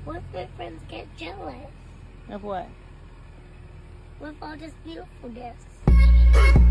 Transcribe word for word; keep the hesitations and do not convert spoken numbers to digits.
What if my friends get jealous? Of what? With all this beautifulness.